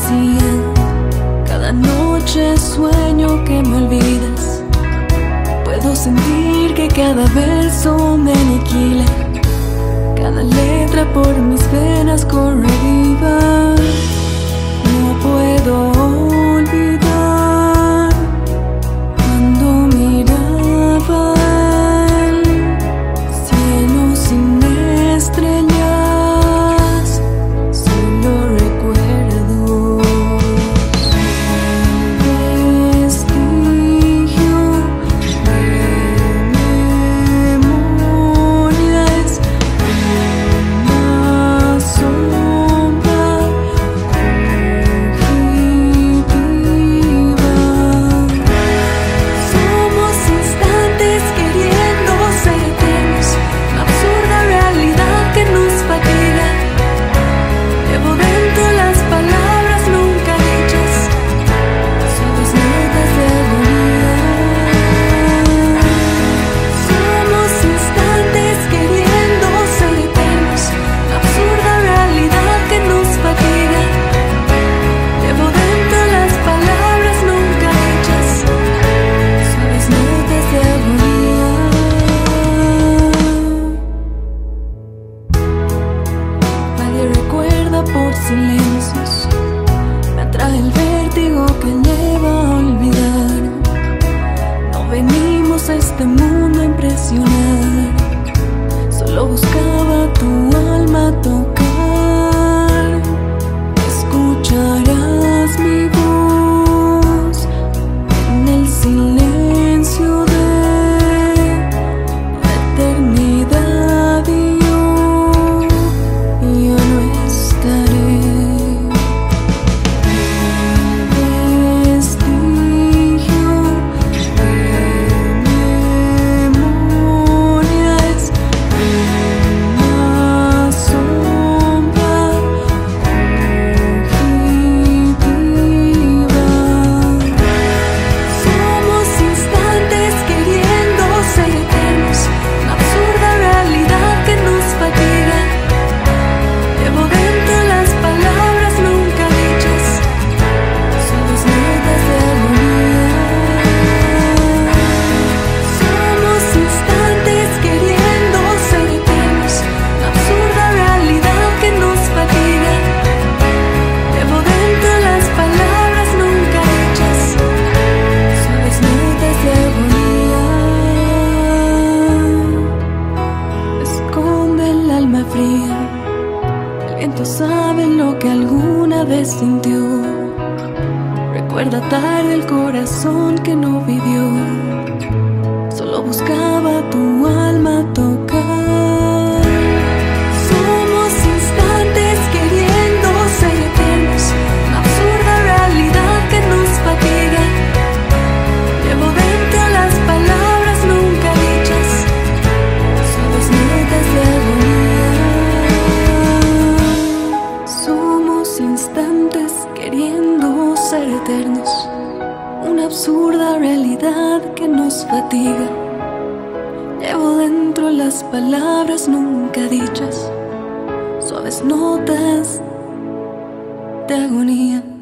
fantasía. Cada noche sueño que me olvidas. Puedo sentir que cada verso me aniquila. Cada letra por mis venas corre viva. No puedo olvidar cuando miraba el cielo sin estrellas. Solo recuerdo vestigio de memorias. Una sombra fugitiva. Somos instantes queriendo ser eternos, una absurda realidad que nos fatiga. Llevo dentro las palabras nunca dichas, suaves notas de agonía. Somos instantes queriendo ser eternos, una absurda realidad que nos fatiga. Llevo dentro las palabras nunca dichas, suaves notas de agonía. Nadie recuerda por silencios, me atrae el vértigo que lleva a olvidar. No venimos a este mundo a impresionar, solo buscaba tu alma tocar. Escucharás mi voz en el silencio de la eternidad y yo ya no estaré. Vestigio de memorias. Una sombra fugitiva. Somos instantes queriendo ser eternos, una absurda realidad que nos fatiga. Llevo dentro las palabras nunca dichas, suaves notas de agonía. Somos instantes queriendo ser eternos, una absurda realidad que nos fatiga. Llevo dentro las palabras nunca dichas, suaves notas de agonía. Esconde el alma fría, el viento sabe lo que alguna vez sintió. Recuerda tarde el corazón que no vivió, solo buscaba tu alma tocar. Somos instantes queriendo ser eternos, una absurda realidad que nos fatiga. Llevo dentro las palabras nunca dichas, suaves notas de agonía. Somos instantes queriendo ser eternos, una absurda realidad que nos fatiga. Llevo dentro las palabras nunca dichas, suaves notas de agonía.